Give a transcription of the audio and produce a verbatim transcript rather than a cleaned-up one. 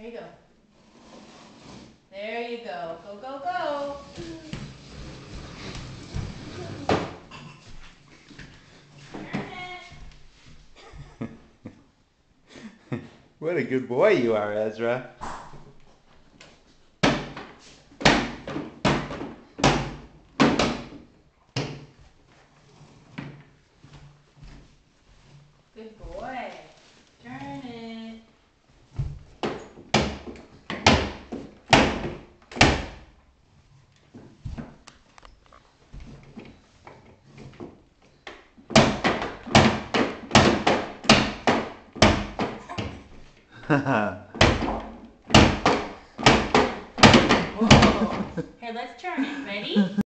There you go. There you go. Go, go, go. What a good boy you are, Ezra. Good boy. Turn it. Whoa. Here, let's turn it. Ready?